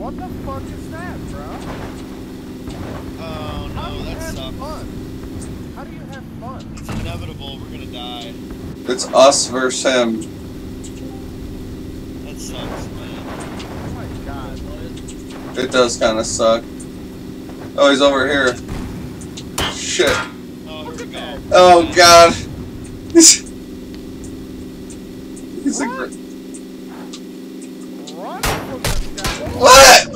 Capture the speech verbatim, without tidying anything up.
What the fuck is that, bro? Oh no, How do you that have sucks. fun? How do you have fun? It's inevitable, we're gonna die. It's us versus him. That sucks, man. Oh my god. It does kind of suck. Oh, he's over here. Shit. Oh, here we go. Oh god. He's a What? gr- Run from this guy. What?